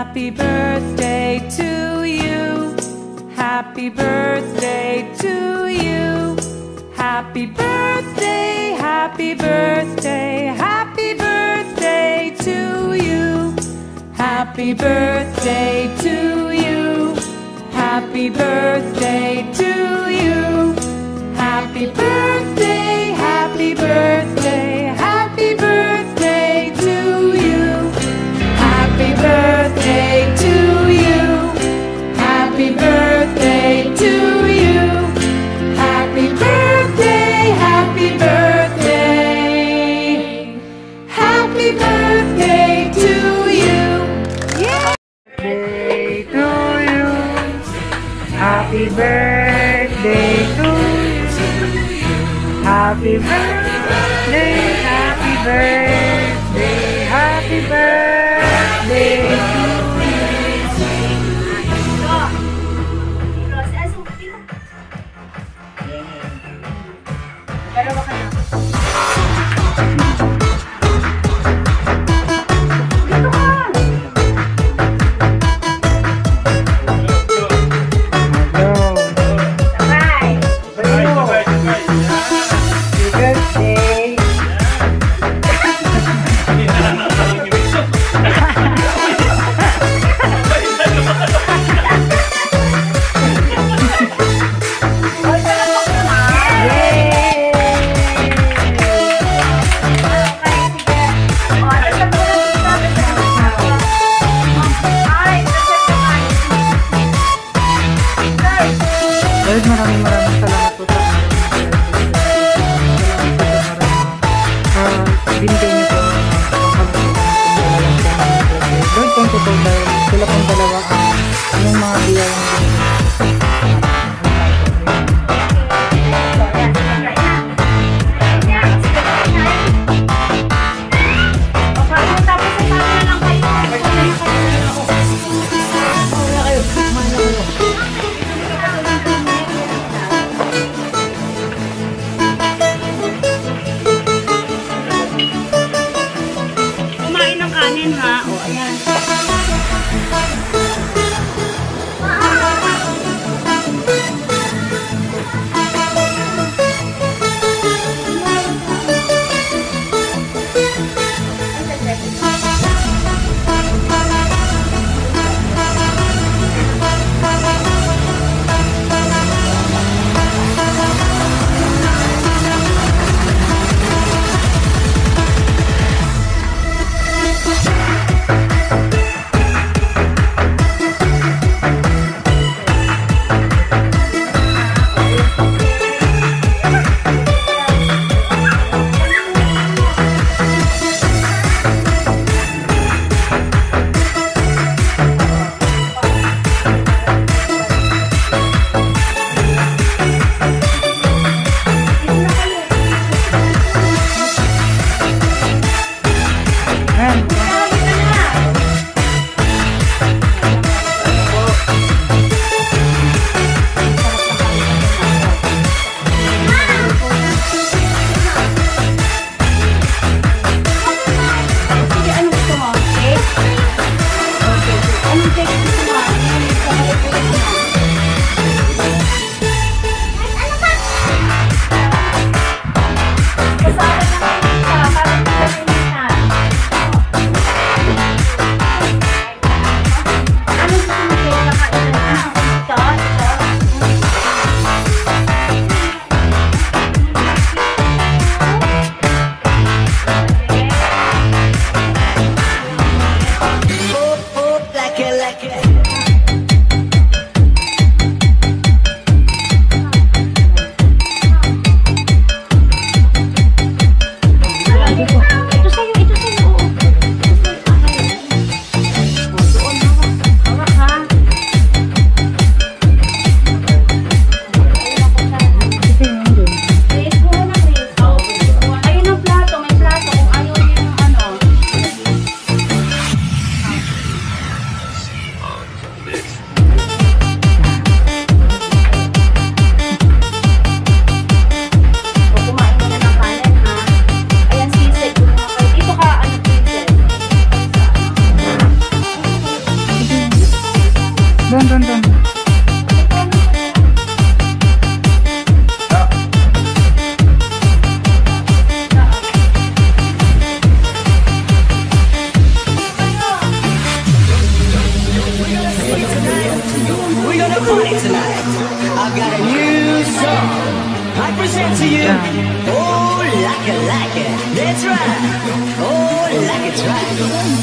Happy birthday to you. Happy birthday to you. Happy birthday, happy birthday, happy birthday to you. Happy birthday to you. Happy birthday to you. Happy birthday, happy birthday, happy birthday to you. Happy birthday to you. Happy birthday to you. Happy birthday, happy birthday. Happy birthday to you. Yeah. Birthday to you. Happy birthday to you. Happy birthday, happy birthday, happy birthday to birthday to you. Oh, like it, that's right. Oh, like it's right.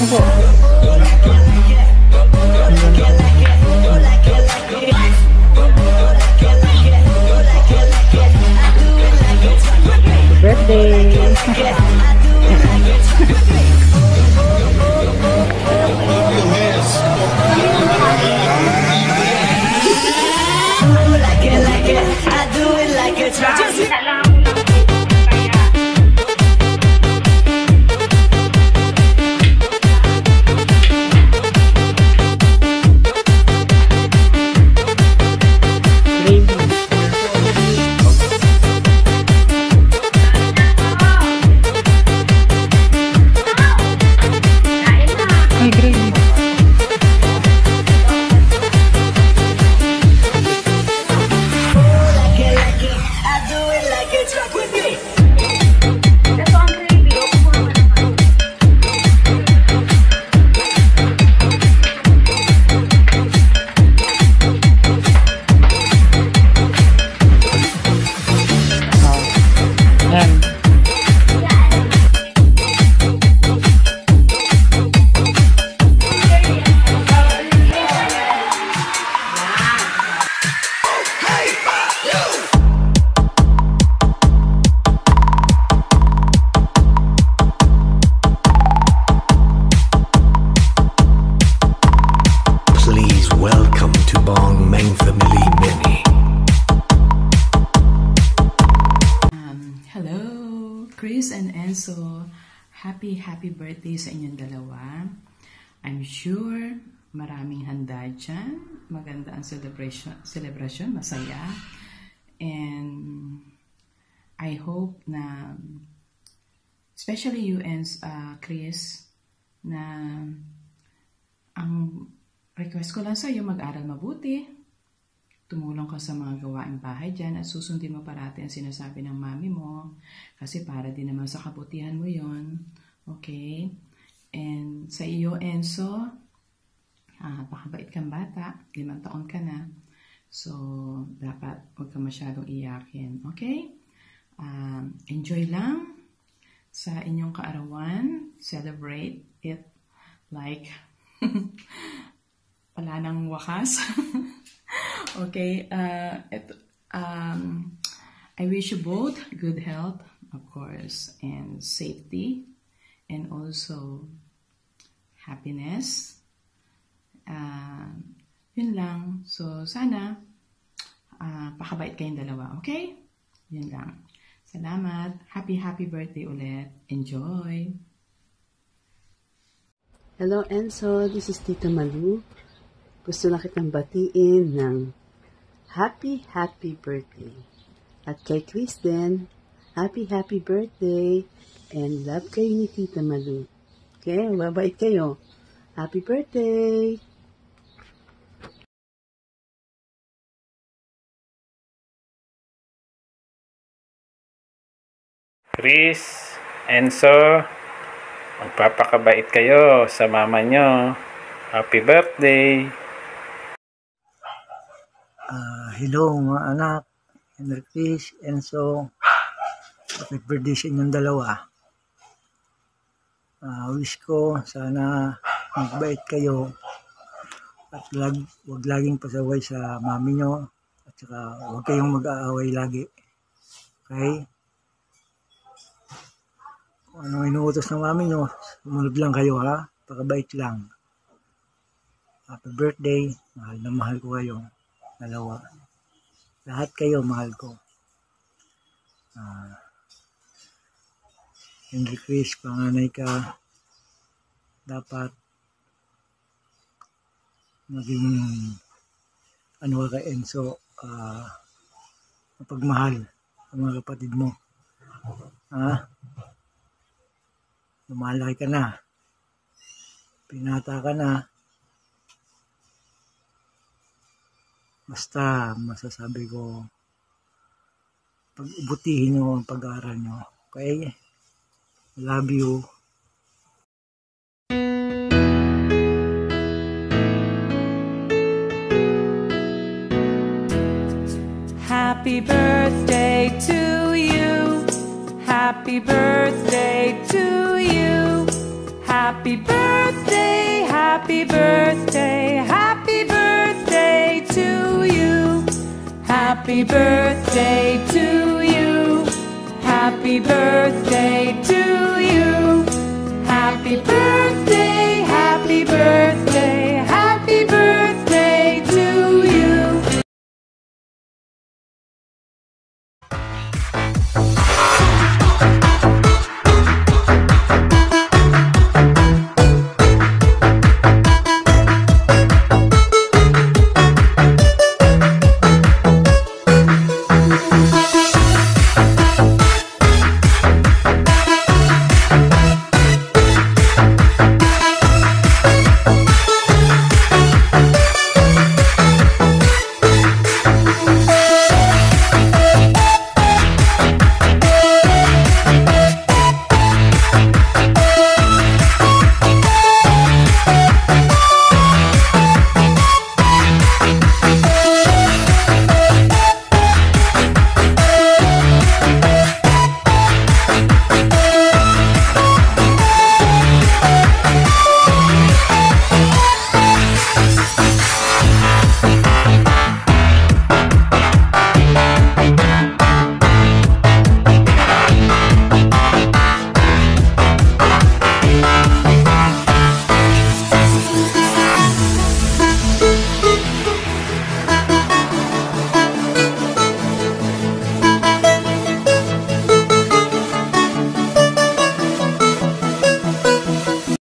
Chris and Enzo, happy birthday sa inyong dalawa. I'm sure maraming handa dyan. Maganda ang celebration, masaya. And I hope na, especially you and Chris, na ang request ko lang sa iyo, mag-aral mabuti. Tumulong ka sa mga gawaing bahay dyan at susundin mo parati ang sinasabi ng mami mo kasi para din naman sa kabutihan mo yon. Okay? And sa iyo, Enzo, pakabait kang bata, 5 taon ka na. So, dapat huwag ka masyadong iyakin. Okay? Enjoy lang sa inyong kaarawan. Celebrate it like wala nang wakas. Okay, I wish you both good health, of course, and safety, and also happiness. Yun lang. So, sana pakabait kayong dalawa, okay? Yun lang. Salamat. Happy birthday ulit. Enjoy! Hello, Enzo. This is Tita Malu. Gusto na kitang batiin ng happy birthday. At kay Chris din, happy birthday. And love kayo ni Tita Malu. Okay, mabait kayo. Happy birthday! Chris, Enzo, magpapakabait kayo sa mama nyo. Happy birthday! Hello mga anak, Chris, Enzo, happy birthday sa inyong dalawa. Wish ko sana magbait kayo at wag laging pasaway sa mami nyo at saka wag kayong mag-aaway lagi. Okay? Kung anong inuutos ng mami nyo, sumunod lang kayo ha, pakabait lang. Happy birthday, mahal na mahal ko kayo. Dalawa. Lahat kayo, mahal ko. Henry Chris, panganay ka. Dapat maging ano ka kay Enzo, mapagmahal ang mga kapatid mo. Lumalaki ka na. Pinata ka na. Basta masasabi ko, pag-ubutihin nyo ang pag-aaral nyo. Okay? Love you. Happy birthday to happy birthday to you. Happy birthday, happy birthday, happy birthday to you. Happy birthday to you. Happy birthday to you. Happy birthday.